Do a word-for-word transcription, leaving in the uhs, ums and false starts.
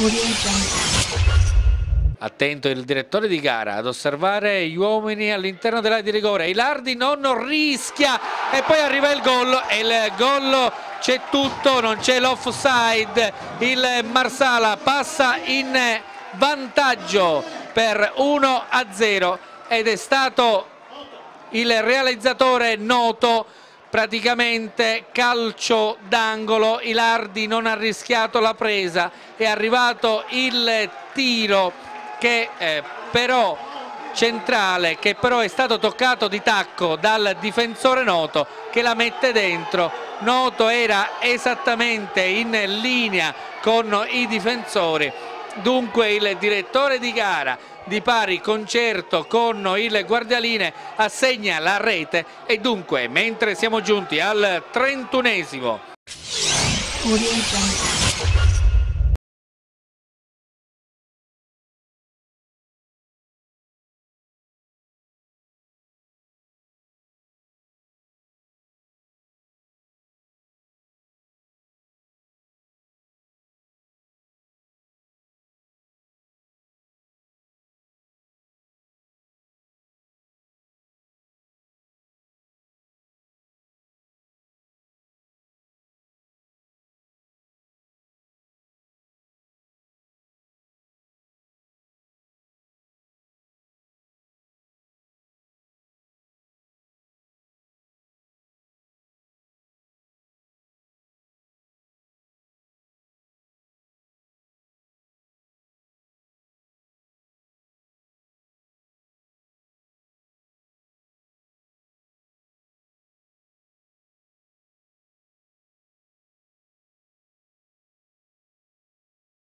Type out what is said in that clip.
Attento il direttore di gara ad osservare gli uomini all'interno dell'area di rigore. Ilardi non rischia e poi arriva il gol e il gol c'è tutto, non c'è l'offside. Il Marsala passa in vantaggio per uno a zero ed è stato il realizzatore Noto. Praticamente calcio d'angolo, Ilardi non ha rischiato la presa, è arrivato il tiro che eh, però centrale, che però è stato toccato di tacco dal difensore Noto, che la mette dentro. Noto era esattamente in linea con i difensori, dunque il direttore di gara di pari concerto con il guardialine assegna la rete e dunque mentre siamo giunti al trentunesimo